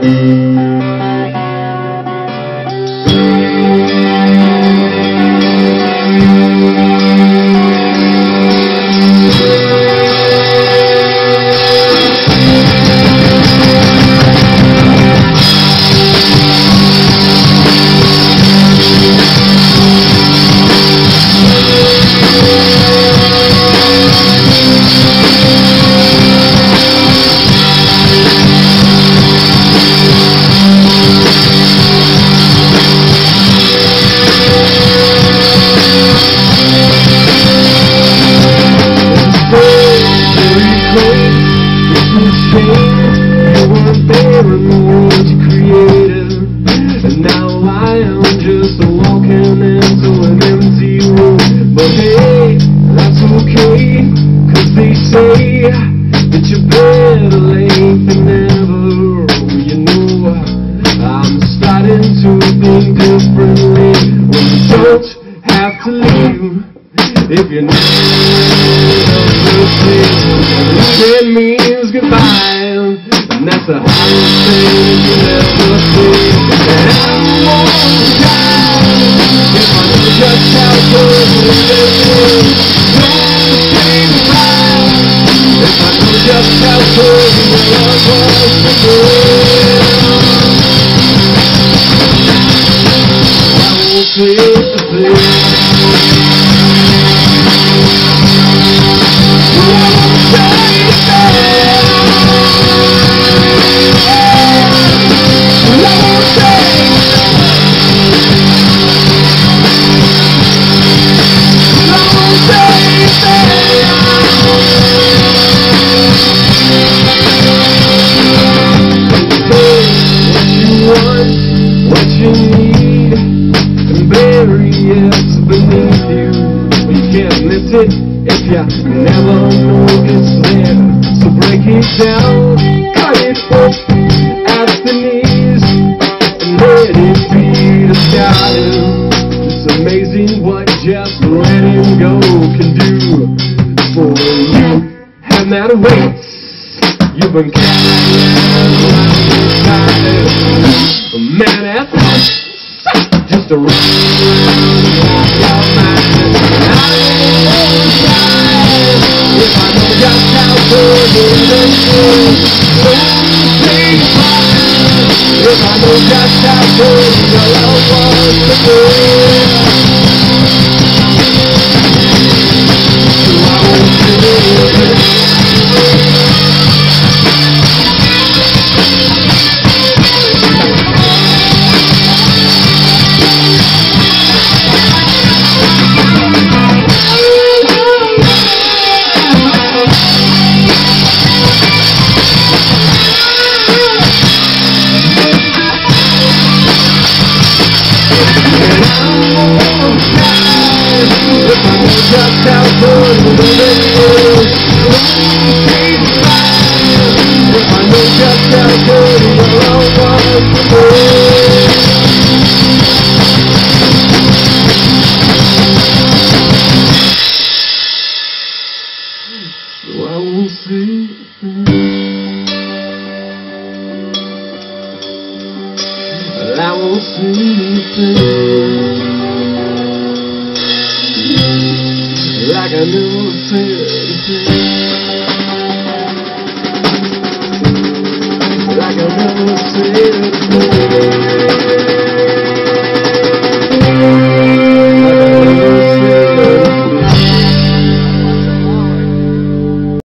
Just walking into an empty room. But hey, that's okay, 'cause they say that you're better late than never. You know, I'm starting to think differently. When you don't have to leave, if you know it means goodbye, and that's the hardest thing you'll ever see. And I won't die if I know just how good it is. Don't stay around if I know just how good your love was to be. I won't take the thing. What you need, and bury it beneath you. You can't miss it if you never know it's there. So break it down, cut it up at the knees, and let it be the style. It's amazing what just letting go can do for you. And that weight you've been carrying around inside. Man, that's just a run off your mind. I won't die if I know just how good it is. Don't take mine if I know just how good your love was to be. So I won't do it. Just how good it is. If I know just how good your love was to me. So I won't say a thing. I won't say a thing. Like I never said a thing. Like I never said a thing.